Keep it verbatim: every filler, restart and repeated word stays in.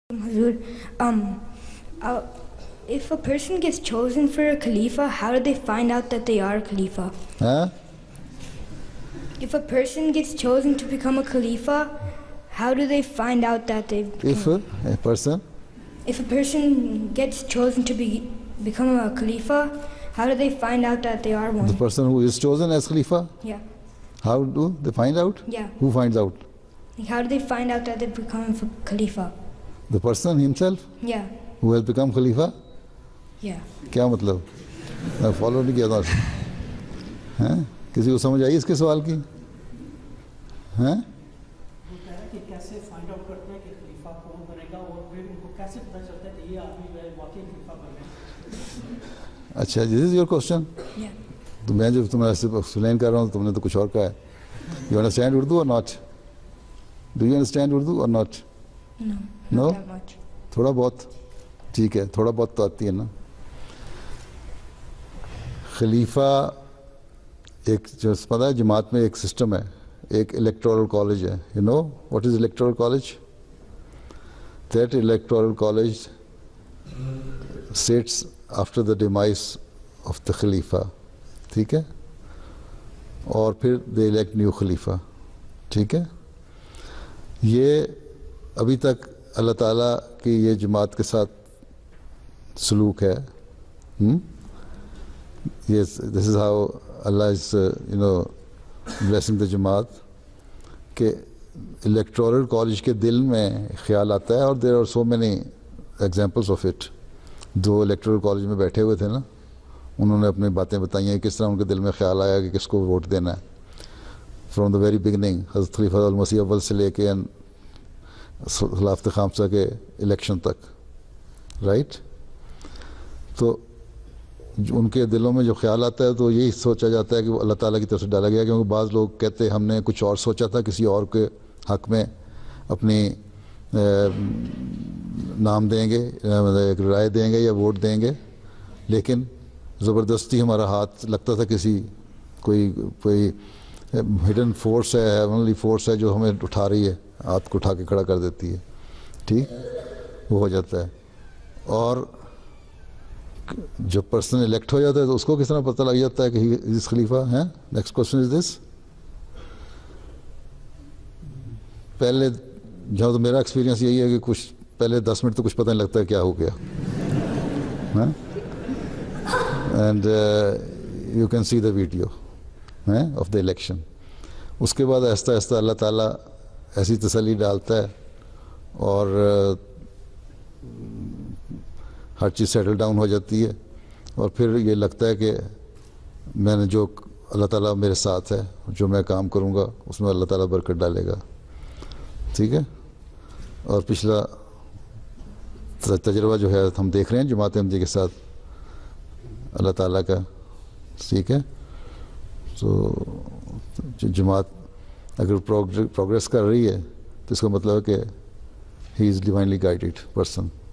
Hazur, um, uh, if a person gets chosen for a Khalifa, how do they find out that they are a Khalifa? Huh? If a person gets chosen to become a Khalifa, how do they find out that they've If become, a person, if a person gets chosen to be become a Khalifa, how do they find out that they are one? the person who is chosen as Khalifa, Yeah, how do they find out? yeah. Who finds out? Like, how do they find out that they've become a Khalifa? The person himself Yeah, who has become Khalifa? yeah. کیا مطلب؟ میں follow نہیں کیا تھا ہیں؟ کسی کو سمجھ آئی اس کے سوال کی؟ ہیں؟ کیسے فائنڈ آؤٹ کرتے ہیں کہ خلیفہ کون بنے گا اور پھر ان کو کیسے پتہ چلتا ہے کہ یہ آدمی جو ہے واقعی خلیفہ بنے گا؟ اچھا this is your question. Yeah. تو میں جو تمہیں ایسے ایکسپلین کر رہا ہوں تم نے تو کچھ اور کہا ہے. You understand Urdu or not? Do you understand Urdu or not? No, No? not that much. تھوڑا بہت ٹھیک ہے، تھوڑا بہت تو آتی ہے نا. خلیفہ ایک جو پتہ ہے جماعت میں ایک سسٹم ہے، ایک الیکٹورل کالج ہے. You know what is electoral college? That electoral college sits after the demise of the خلیفہ. ٹھیک ہے، اور پھر دے الیکٹ نیو خلیفہ. ٹھیک ہے، یہ ابھی تک اللہ تعالیٰ کی یہ جماعت کے ساتھ سلوک ہے. یہ دس از ہاؤ اللہ is you know blessing the جماعت کہ الیکٹورل کالج کے دل میں خیال آتا ہے. اور there are so many examples of it. جو الیکٹورل کالج میں بیٹھے ہوئے تھے نا، انہوں نے اپنی باتیں بتائی ہیں کس طرح ان کے دل میں خیال آیا کہ کس کو ووٹ دینا ہے. فرام دا ویری بگننگ حضرت خلیفہ المسیح اول سے لے کے خلافت خامسہ کے الیکشن تک، رائٹ. تو ان کے دلوں میں جو خیال آتا ہے تو یہی سوچا جاتا ہے کہ وہ اللہ تعالیٰ کی طرف سے ڈالا گیا. کیونکہ بعض لوگ کہتے ہم نے کچھ اور سوچا تھا، کسی اور کے حق میں اپنی نام دیں گے، ایک رائے دیں گے یا ووٹ دیں گے، لیکن زبردستی ہمارا ہاتھ لگتا تھا کسی کوئی کوئی ہڈن فورس ہے، ہیونلی فورس ہے جو ہمیں اٹھا رہی ہے، ہاتھ کو اٹھا کے کھڑا کر دیتی ہے. ٹھیک، وہ ہو جاتا ہے. اور جب پرسن الیکٹ ہو جاتا ہے تو اس کو کس طرح پتہ لگ جاتا ہے کہ اس خلیفہ ہیں؟ Next question is this. پہلے جہاں تو میرا ایکسپیرینس یہی ہے کہ کچھ پہلے دس منٹ تو کچھ پتہ نہیں لگتا ہے کیا ہو گیا. And you can see the video of the election. اس کے بعد آہستہ آہستہ اللہ تعالیٰ ایسی تسلی ڈالتا ہے اور ہر چیز سیٹل ڈاؤن ہو جاتی ہے. اور پھر یہ لگتا ہے کہ میں نے جو اللہ تعالیٰ میرے ساتھ ہے، جو میں کام کروں گا اس میں اللہ تعالیٰ برکت ڈالے گا. ٹھیک ہے، اور پچھلا تجربہ جو ہے ہم دیکھ رہے ہیں جماعت احمدیہ کے ساتھ اللہ تعالیٰ کا. ٹھیک ہے، تو جماعت اگر پروگریس کر رہی ہے تو اس کا مطلب ہے کہ he is divinely guided person.